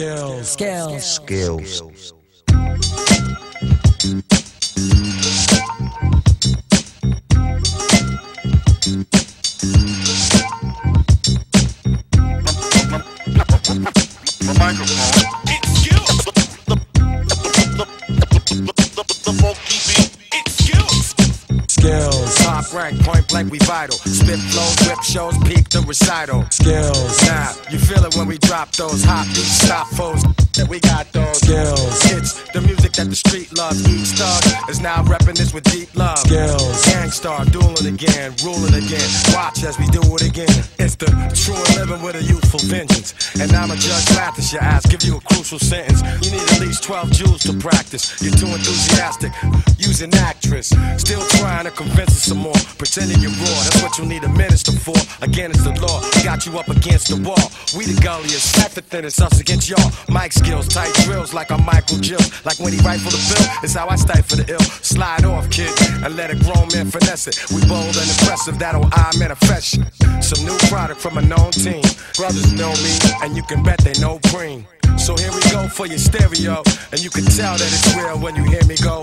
Skills. My microphone. It's skills. The funky beat. It's skills. Top rank, point blank, we vital. Spit flows, whip shows, peep the recital. Now, you feel it when we drop those hot beats, stop foes. That we got those It's the music that the street loves. Each thug is now repping this with deep love. Gangstar, dueling again, ruling again. Watch as we do it again. It's the true and living with a youthful vengeance. And I'm a judge, laugh at your ass, give you a crucial sentence. You need at least 12 joules to practice. You're too enthusiastic, using actress. Still trying to convince us some more. Pretending you're raw, that's what you need a minister for. Again, it's the law, got you up against the wall. We the gulliest, everything is us against y'all. Mike skills, tight drills like I'm Michael Jill. Like when he rifle the bill, it's how I stifle the ill. Slide off, kid, and let a grown man finesse it. We bold and impressive, that'll I manifest. Some new product from a known team. Brothers know me, and you can bet they know Preem. So here we go for your stereo, and you can tell that it's real when you hear me go,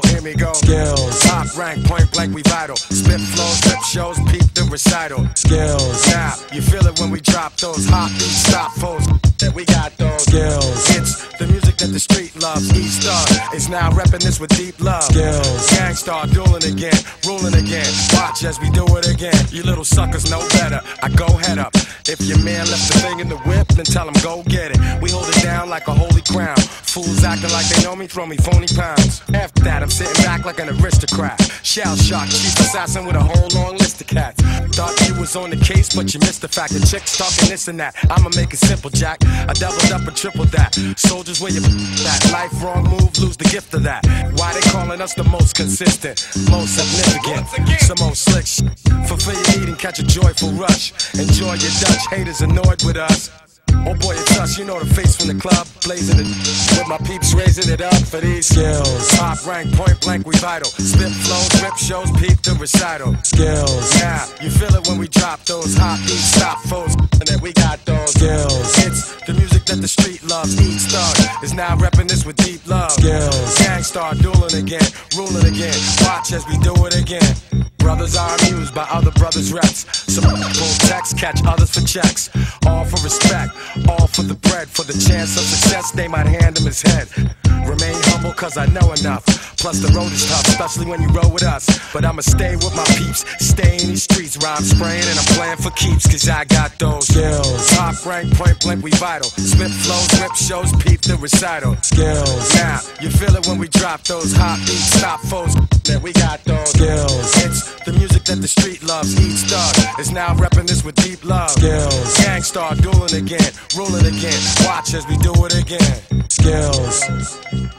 Top rank, point blank, we vital. Spit flows, rip shows, peep the recital. Now, you feel it when we drop those hot beats, stop foes. That we got those It's the music that the street loves. Each thug is now repping this with deep love. Gangstar, dueling again, ruling again. Watch as we do it again. You little suckers know better. I go head up. If your man left the thing in the whip, then tell him go get it. We hold it down like a holy crown. Fools acting like they know me, throw me phony pounds. After that, I'm sitting back like an aristocrat. Shell shock, chief assassin with a whole long list of cats. Thought you was on the case, but you missed the fact. The chicks talking this and that. I'ma make it simple, Jack. I doubled up and tripled that. Soldiers, where you that life wrong move, lose the gift of that. Why they calling us the most consistent, most significant, some old slick shit. Fulfill your need and catch a joyful rush. Enjoy your Dutch, haters annoyed with us. Oh boy, it's us, you know the face from the club. Blazing it with my peeps, raising it up for these skills. Top rank, point blank, we vital. Spit flows, rip shows, peep the recital. Now, you feel it when we drop those hot beats, stop foes. And then we got those It's the music that the street loves. Each thug is now repping this with deep love. Gangstar, dueling again, ruling again. Watch as we do it again. Brothers are amused by other brothers' reps. Some pull text, catch others for checks. All for respect, all for the bread. For the chance of success, they might hand him his head. Remain humble cause I know enough. Plus the road is tough, especially when you roll with us. But I'ma stay with my peeps, stay in these streets. Rhyme spraying and I'm playing for keeps, cause I got those Top rank, point blank, we vital. Spit flows, rip shows, peep the recital. Now, you feel it when we drop those hot beats, stop foes. That we got those It's the music that the street loves. Each thug is now repping this with deep love. Gangstar, dueling again, ruling again. Watch as we do it again.